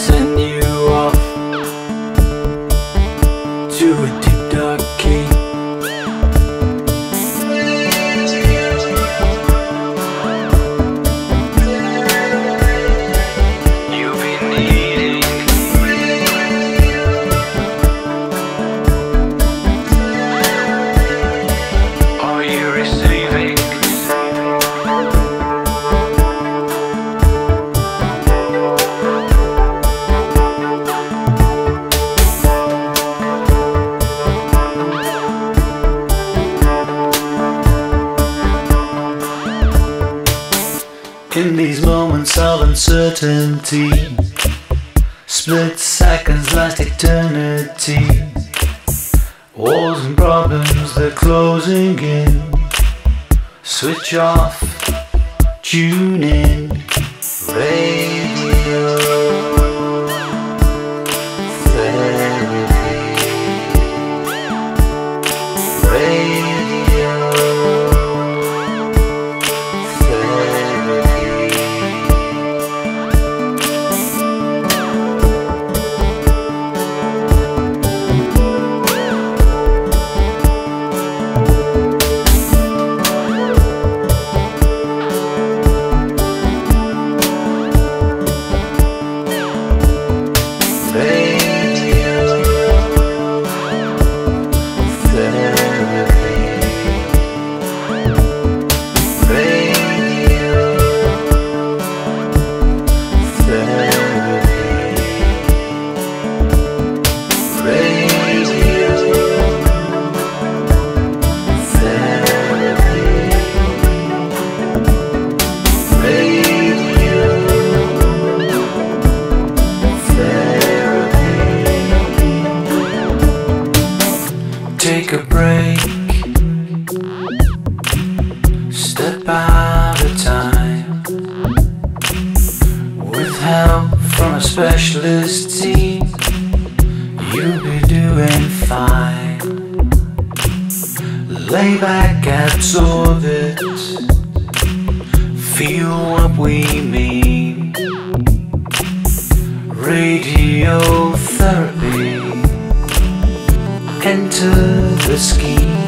send you off to a deep dark cave. You've been eating, are you receiving? In these moments of uncertainty, split seconds last eternity. Walls and problems, they're closing in. Switch off, tune in, radio therapy, radio therapy. Take a break, step out of time, with help from a specialist team, you'll be doing fine. Lay back, absorb it, feel what we mean. Radiotherapy, enter the scheme.